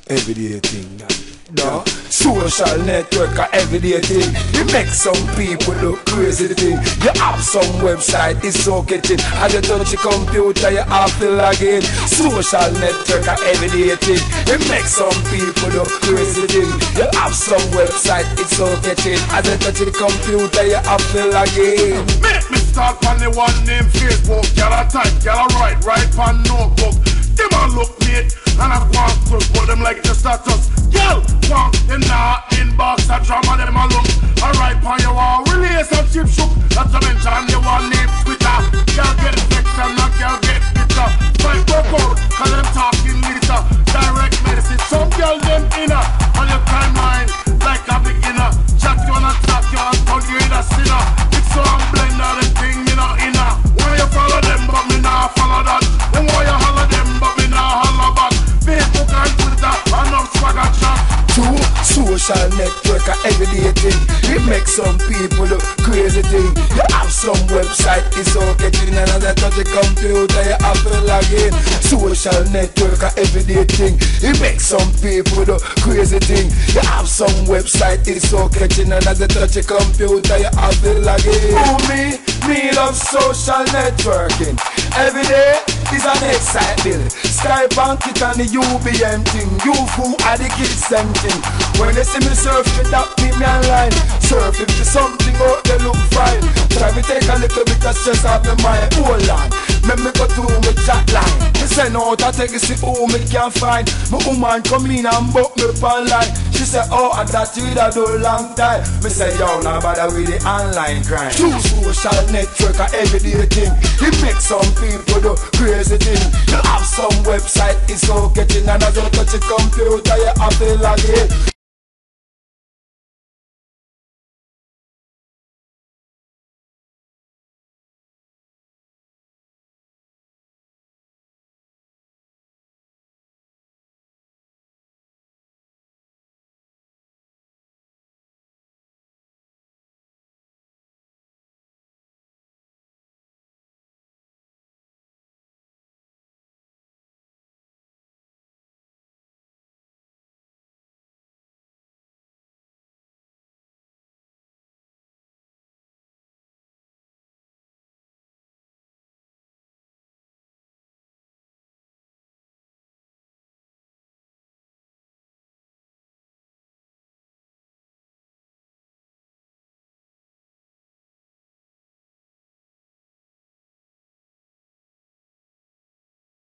everyday thing. No, social network a everyday thing. It makes some people look crazy thing. You have some website, it's so catching. As you touch your computer, you have to log in. Social network a everyday thing. It makes some people look crazy thing. You have some website, it's so catching. As you touch your computer, you have to log in. Make me start on the one named Facebook. Girl I type, girl I write on notebook. Them a look mate, and I want to put them like the status. Girl, want in the inbox, a drama them a look. Alright, on your wall, relationship shook. Not to mention your one name Twitter. Girl get vexed and not girl get bitter. Fight work out, cause them talking later. Direct message, some girl them inner. On your timeline, like a beginner. Chat you and attack you and turn you in a sinner. It's so I'm blender, them thing me not inner. Why you follow them but me not follow that? Then why you holler them but me not holler back? Facebook and Twitter and up swag and chat. True, social network a everyday thing. It makes some people look crazy thing. You have some website, it's so catching. And as I touch the computer, you have to log in. Social network a everyday thing. It makes some people look crazy thing. You have some website, it's so catching. And as I touch the computer, you have to log in. Oh, me love social networking. Every day is an exciting. Skype and Kit and the UBM thing. You who are the kids them thing. When they see me surf, you tap me online. Surf if there's something out they look fine. Try to take a little bit of stress off my mind. Hold on, let me go to my chat line. Me send out a text see who me can find. My woman come in and book me online. She say, oh, I thought you would do a long time. Me say, yo, now bother with the online crime. True social network a everyday thing. It makes some people do crazy thing. You have some website, it's so catching. And as you touch your computer, you have to log in.